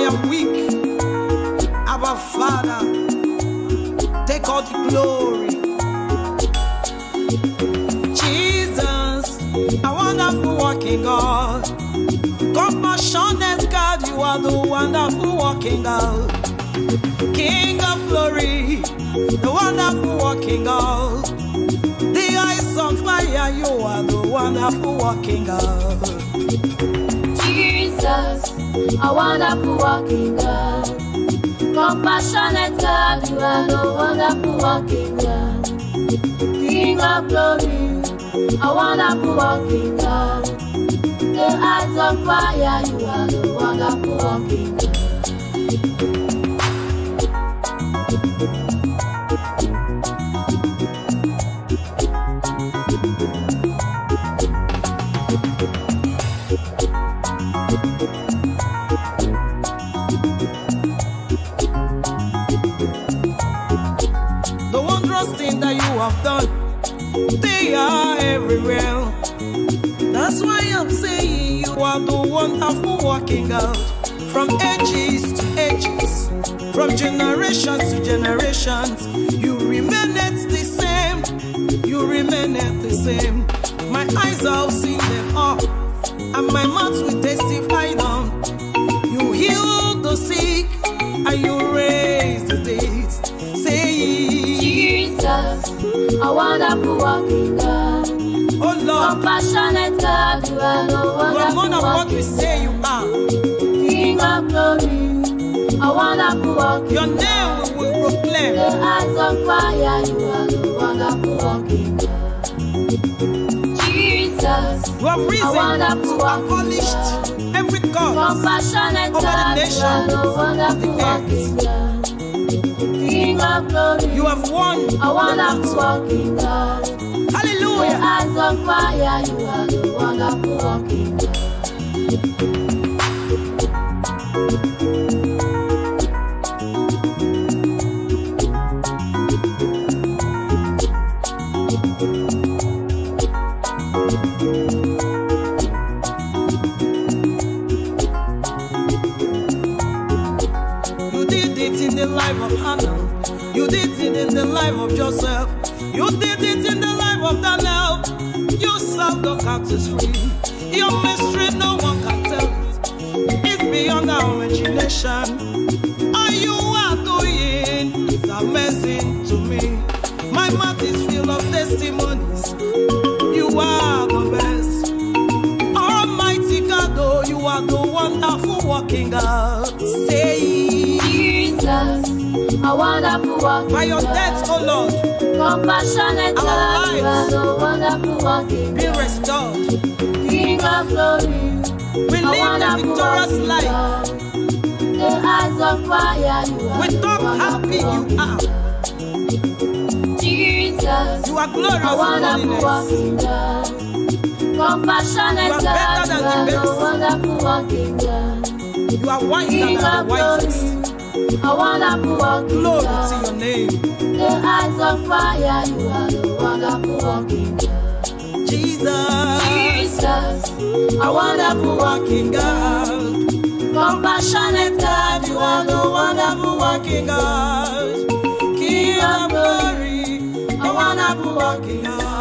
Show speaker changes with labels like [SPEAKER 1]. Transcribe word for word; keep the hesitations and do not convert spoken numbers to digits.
[SPEAKER 1] am weak, our Father, take all the glory. Jesus, a wonderful working God, compassionate God, you are the wonderful working God. King of glory, the wonderful working God. The eyes on fire, you are the wonderful working God.
[SPEAKER 2] Jesus, a wonderful working God. Compassionate God, you are the wonderful working God. King of glory, a wonderful working God. The eyes of fire, you are the wonderful working God.
[SPEAKER 1] The wondrous thing that you have done, they are everywhere. That's why I'm saying you are the wonderful working God. From ages to ages, from generations to generations, you remain the same. You remain the same. My eyes have seen them all, and my mouth will testify them. You heal the sick, and you raise the dead. Say,
[SPEAKER 2] Jesus, a wonderful working God.
[SPEAKER 1] oh Lord,
[SPEAKER 2] Compassionate God, you are the
[SPEAKER 1] you are
[SPEAKER 2] wonderful
[SPEAKER 1] more than what we
[SPEAKER 2] working
[SPEAKER 1] say you
[SPEAKER 2] God.
[SPEAKER 1] are.
[SPEAKER 2] King of glory, a wonderful working
[SPEAKER 1] Your
[SPEAKER 2] God.
[SPEAKER 1] name we will proclaim.
[SPEAKER 2] The eyes of fire, you are the wonderful working God. Jesus,
[SPEAKER 1] You have
[SPEAKER 2] a
[SPEAKER 1] risen
[SPEAKER 2] wonderful
[SPEAKER 1] to
[SPEAKER 2] working
[SPEAKER 1] abolish
[SPEAKER 2] God.
[SPEAKER 1] every cause
[SPEAKER 2] Compassionate
[SPEAKER 1] over the
[SPEAKER 2] God, you are
[SPEAKER 1] nation
[SPEAKER 2] the
[SPEAKER 1] of
[SPEAKER 2] wonderful
[SPEAKER 1] the earth.
[SPEAKER 2] working God. King of glory,
[SPEAKER 1] You have won the
[SPEAKER 2] a wonderful
[SPEAKER 1] battle.
[SPEAKER 2] working God. The
[SPEAKER 1] Hallelujah.
[SPEAKER 2] eyes of fire, you are the wonderful working God.
[SPEAKER 1] You did it in the life of Hannah. You did it in the life of Joseph. You did it in the life of Daniel. You solved the captives free. Your mystery no one can tell it. It's beyond our imagination. All you are doing is amazing to me. My mouth is filled of testimonies. You are the best. Almighty God, oh, you are the wonderful working God. Say,
[SPEAKER 2] Jesus, a wonderful working
[SPEAKER 1] by your
[SPEAKER 2] God.
[SPEAKER 1] death, oh Lord,
[SPEAKER 2] Compassionate
[SPEAKER 1] our
[SPEAKER 2] God, you are
[SPEAKER 1] lives
[SPEAKER 2] the wonderful working
[SPEAKER 1] be
[SPEAKER 2] God.
[SPEAKER 1] restored.
[SPEAKER 2] King of glory,
[SPEAKER 1] We
[SPEAKER 2] a
[SPEAKER 1] live a
[SPEAKER 2] wonderful
[SPEAKER 1] victorious
[SPEAKER 2] working
[SPEAKER 1] life.
[SPEAKER 2] God. The eyes of fire, you are
[SPEAKER 1] We
[SPEAKER 2] the
[SPEAKER 1] talk happy
[SPEAKER 2] wonderful
[SPEAKER 1] you
[SPEAKER 2] working
[SPEAKER 1] are.
[SPEAKER 2] God. Jesus,
[SPEAKER 1] You are glorious
[SPEAKER 2] a
[SPEAKER 1] in
[SPEAKER 2] wonderful
[SPEAKER 1] holiness.
[SPEAKER 2] working God. Compassionate
[SPEAKER 1] You are
[SPEAKER 2] God,
[SPEAKER 1] better
[SPEAKER 2] you
[SPEAKER 1] than
[SPEAKER 2] are
[SPEAKER 1] the
[SPEAKER 2] the
[SPEAKER 1] best.
[SPEAKER 2] wonderful working God.
[SPEAKER 1] You are wiser
[SPEAKER 2] King
[SPEAKER 1] than the
[SPEAKER 2] of
[SPEAKER 1] wisest.
[SPEAKER 2] glory, a wonderful working
[SPEAKER 1] Glory to
[SPEAKER 2] God.
[SPEAKER 1] your name.
[SPEAKER 2] The eyes of fire, you are the wonderful working God.
[SPEAKER 1] Jesus,
[SPEAKER 2] Jesus,
[SPEAKER 1] a wonderful working God. Compassionate God, you are the wonderful working God. King of glory, a wonderful working God.